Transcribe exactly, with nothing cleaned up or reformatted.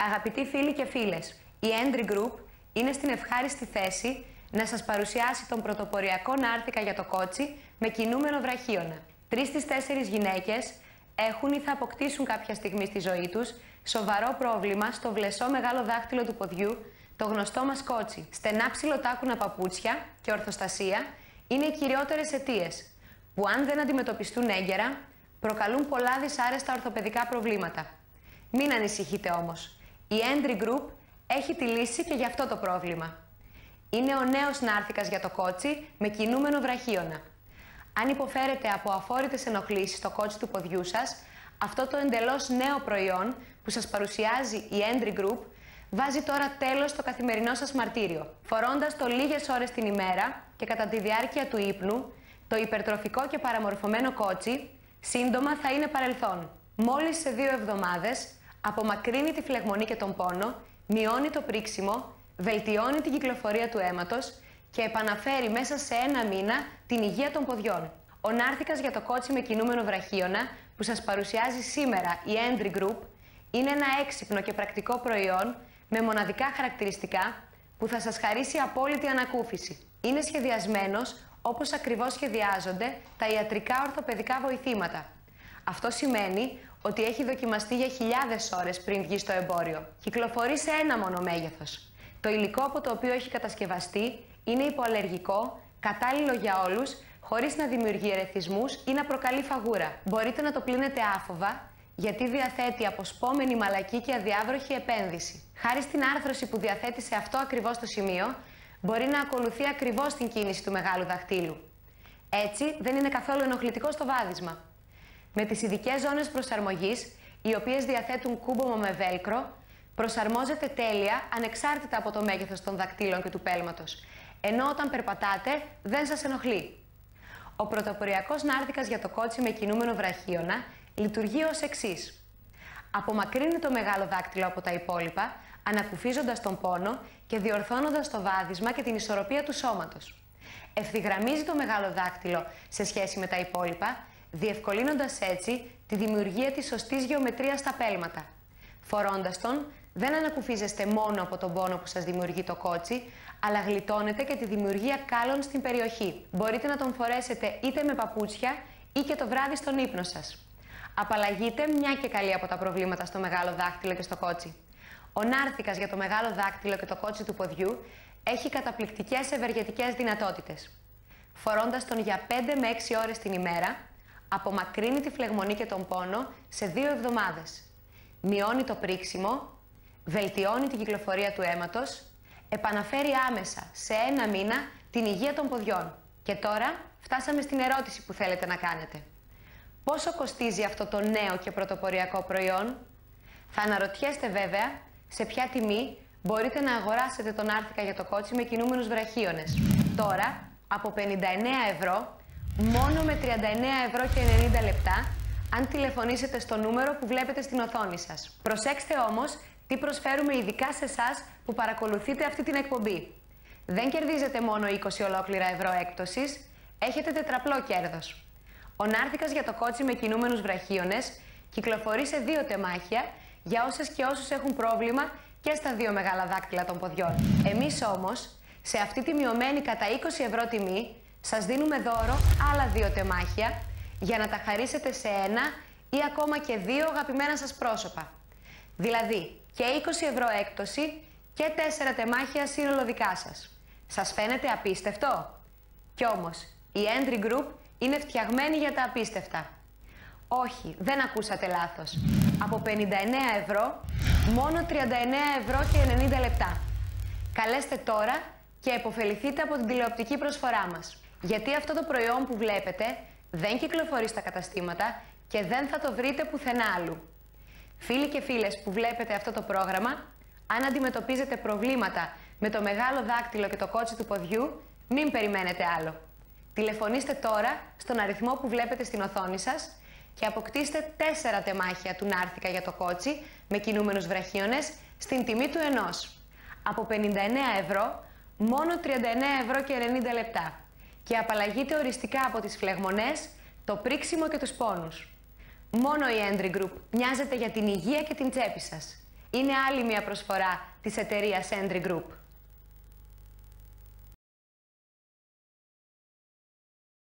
Αγαπητοί φίλοι και φίλες, η Entry Group είναι στην ευχάριστη θέση να σας παρουσιάσει τον πρωτοποριακό νάρθηκα για το κότσι με κινούμενο βραχίωνα. Τρεις στις τέσσερις γυναίκες έχουν ή θα αποκτήσουν κάποια στιγμή στη ζωή τους σοβαρό πρόβλημα στο βλεσό μεγάλο δάχτυλο του ποδιού, το γνωστό μας κότσι. Στενά ψιλοτάκουνα παπούτσια και ορθοστασία είναι οι κυριότερες αιτίες που, αν δεν αντιμετωπιστούν έγκαιρα, προκαλούν πολλά δυσάρεστα ορθοπαιδικά προβλήματα. Μην ανησυχείτε όμως. Η Entry Group έχει τη λύση και για αυτό το πρόβλημα. Είναι ο νέος νάρθηκας για το κότσι με κινούμενο βραχίωνα. Αν υποφέρετε από αφόρητες ενοχλήσεις στο κότσι του ποδιού σας, αυτό το εντελώς νέο προϊόν που σας παρουσιάζει η Entry Group βάζει τώρα τέλος στο καθημερινό σας μαρτύριο. Φορώντας το λίγες ώρες την ημέρα και κατά τη διάρκεια του ύπνου, το υπερτροφικό και παραμορφωμένο κότσι σύντομα θα είναι παρελθόν. Μόλις σε δύο εβδομάδες απομακρύνει τη φλεγμονή και τον πόνο, μειώνει το πρίξιμο, βελτιώνει την κυκλοφορία του αίματος και επαναφέρει μέσα σε ένα μήνα την υγεία των ποδιών. Ο νάρθηκας για το κότσι με κινούμενο βραχίωνα που σας παρουσιάζει σήμερα η Entry Group είναι ένα έξυπνο και πρακτικό προϊόν με μοναδικά χαρακτηριστικά που θα σας χαρίσει απόλυτη ανακούφιση. Είναι σχεδιασμένος όπως ακριβώς σχεδιάζονται τα ιατρικά ορθοπαιδικά βοηθήματα. Αυτό σημαίνει ότι έχει δοκιμαστεί για χιλιάδες ώρες πριν βγει στο εμπόριο. Κυκλοφορεί σε ένα μόνο μέγεθος. Το υλικό από το οποίο έχει κατασκευαστεί είναι υποαλλεργικό, κατάλληλο για όλους, χωρίς να δημιουργεί ερεθισμούς ή να προκαλεί φαγούρα. Μπορείτε να το πλύνετε άφοβα, γιατί διαθέτει αποσπόμενη μαλακή και αδιάβροχη επένδυση. Χάρη στην άρθρωση που διαθέτει σε αυτό ακριβώς το σημείο, μπορεί να ακολουθεί ακριβώς την κίνηση του μεγάλου δαχτύλου. Έτσι, δεν είναι καθόλου ενοχλητικό στο βάδισμα. Με τις ειδικές ζώνες προσαρμογής, οι οποίες διαθέτουν κούμπομα με βέλκρο, προσαρμόζεται τέλεια ανεξάρτητα από το μέγεθος των δακτύλων και του πέλματος, ενώ όταν περπατάτε δεν σας ενοχλεί. Ο πρωτοποριακός νάρθηκας για το κότσι με κινούμενο βραχίωνα λειτουργεί ως εξής. Απομακρύνει το μεγάλο δάκτυλο από τα υπόλοιπα, ανακουφίζοντας τον πόνο και διορθώνοντας το βάδισμα και την ισορροπία του σώματος. Ευθυγραμμίζει το μεγάλο δάκτυλο σε σχέση με τα υπόλοιπα, διευκολύνοντας έτσι τη δημιουργία της σωστής γεωμετρίας στα πέλματα. Φορώντας τον, δεν ανακουφίζεστε μόνο από τον πόνο που σας δημιουργεί το κότσι, αλλά γλιτώνετε και τη δημιουργία κάλων στην περιοχή. Μπορείτε να τον φορέσετε είτε με παπούτσια ή και το βράδυ στον ύπνο σας. Απαλλαγείτε μια και καλή από τα προβλήματα στο μεγάλο δάχτυλο και στο κότσι. Ο νάρθηκας για το μεγάλο δάκτυλο και το κότσι του ποδιού έχει καταπληκτικές ευεργετικές δυνατότητες. Φορώντας τον για πέντε με έξι ώρες την ημέρα, απομακρύνει τη φλεγμονή και τον πόνο σε δύο εβδομάδες. Μειώνει το πρίξιμο, βελτιώνει την κυκλοφορία του αίματος, επαναφέρει άμεσα σε ένα μήνα την υγεία των ποδιών. Και τώρα φτάσαμε στην ερώτηση που θέλετε να κάνετε. Πόσο κοστίζει αυτό το νέο και πρωτοποριακό προϊόν? Θα αναρωτιέστε βέβαια σε ποια τιμή μπορείτε να αγοράσετε τον νάρθηκα για το κότσι με κινούμενους βραχίωνες. Τώρα, από πενήντα εννέα ευρώ, μόνο με τριάντα εννέα ευρώ και ενενήντα λεπτά, αν τηλεφωνήσετε στο νούμερο που βλέπετε στην οθόνη σας. Προσέξτε όμως τι προσφέρουμε ειδικά σε εσάς που παρακολουθείτε αυτή την εκπομπή. Δεν κερδίζετε μόνο είκοσι ολόκληρα ευρώ έκπτωσης, έχετε τετραπλό κέρδος. Ο νάρθηκας για το κότσι με κινούμενους βραχίωνες κυκλοφορεί σε δύο τεμάχια για όσες και όσους έχουν πρόβλημα και στα δύο μεγάλα δάκτυλα των ποδιών. Εμείς όμως, σε αυτή τη μειωμένη κατά είκοσι ευρώ τιμή, σας δίνουμε δώρο άλλα δύο τεμάχια για να τα χαρίσετε σε ένα ή ακόμα και δύο αγαπημένα σας πρόσωπα. Δηλαδή και είκοσι ευρώ έκπτωση και τέσσερα τεμάχια σύνολο δικά σας. Σας φαίνεται απίστευτο? Κι όμως, η Entry Group είναι φτιαγμένη για τα απίστευτα. Όχι, δεν ακούσατε λάθος. Από πενήντα εννέα ευρώ, μόνο τριάντα εννέα ευρώ και ενενήντα λεπτά. Καλέστε τώρα και επωφεληθείτε από την τηλεοπτική προσφορά μας. Γιατί αυτό το προϊόν που βλέπετε δεν κυκλοφορεί στα καταστήματα και δεν θα το βρείτε πουθενά άλλου. Φίλοι και φίλες που βλέπετε αυτό το πρόγραμμα, αν αντιμετωπίζετε προβλήματα με το μεγάλο δάκτυλο και το κότσι του ποδιού, μην περιμένετε άλλο. Τηλεφωνήστε τώρα στον αριθμό που βλέπετε στην οθόνη σας και αποκτήστε τέσσερα τεμάχια του νάρθηκα για το κότσι με κινούμενους βραχίωνες στην τιμή του ενός. Από πενήντα εννέα ευρώ, μόνο τριάντα εννέα ευρώ και ενενήντα λεπτά. Και απαλλαγείτε οριστικά από τις φλεγμονές, το πρίξιμο και τους πόνους. Μόνο η Entry Group μοιάζεται για την υγεία και την τσέπη σας. είναι άλλη μια προσφορά της εταιρείας Endri Group.